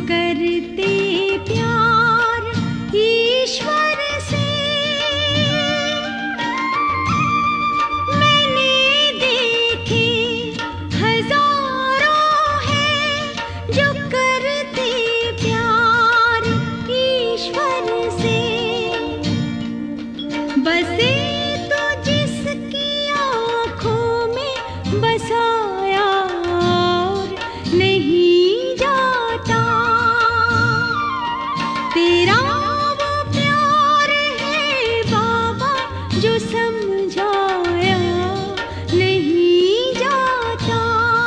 करते प्यार ईश्वर से, मैंने देखे हजारों हैं जो करते प्यार ईश्वर से। बसे तो जिसकी आँखों में बसाया और नहीं जाता, तेरा वो प्यार है बाबा जो समझाया नहीं जाता।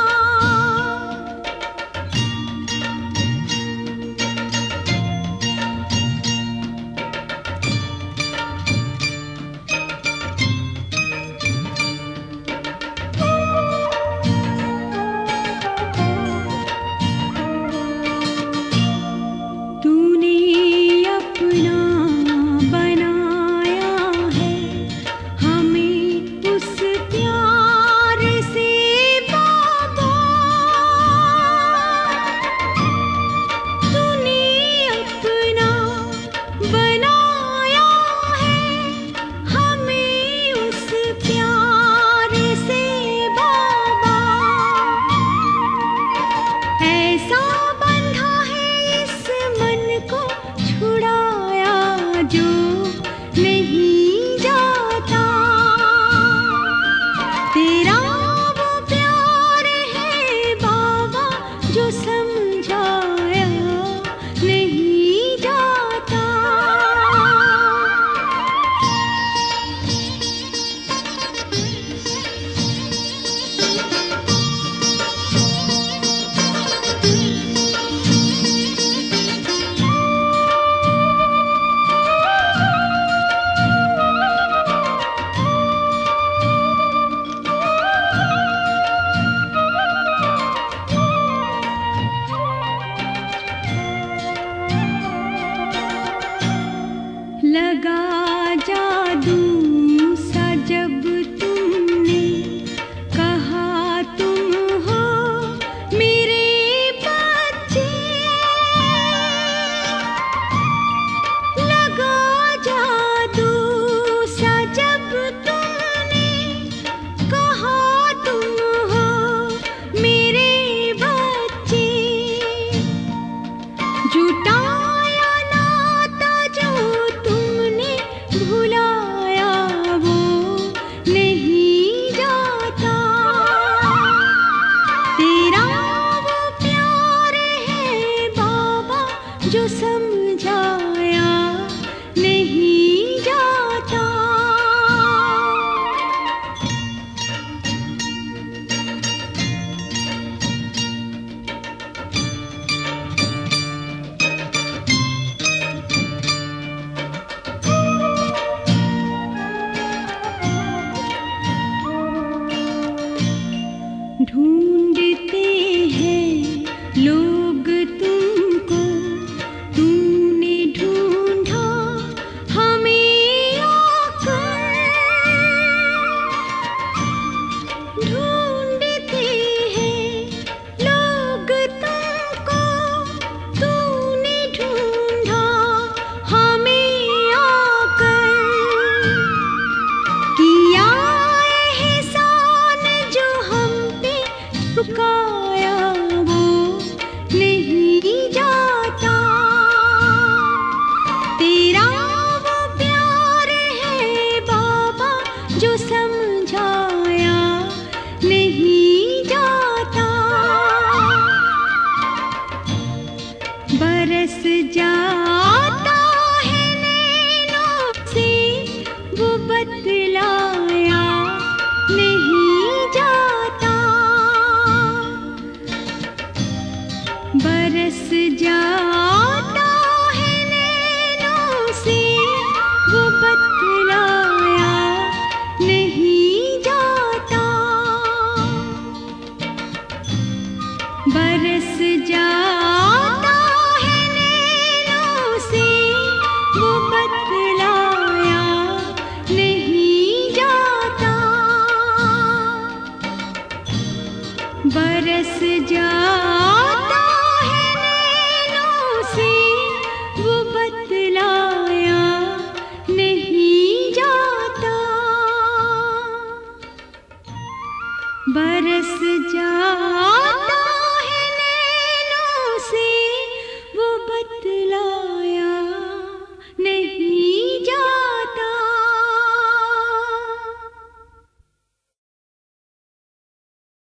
लगा जादू सा जब तुमने कहा तुम हो मेरे बच्चे, लगा जादू सा जब तुमने कहा तुम हो मेरे बच्चे। झूठा भुलाया वो नहीं जाता, तेरा वो प्यार है बाबा जो समझाया नहीं जाता। ढूंढते हैं लोग तुमको, तूने ढूंढा हमें आकर। ढूंढते हैं लोग तुमको, तूने ढूंढा हमें आकर। किया चुकाया वो नहीं जाता, तेरा वो प्यार है बाबा जो समझाया नहीं जाता। बरस जाता है नैनों से वो बतलाया नहीं जाता। बरस जा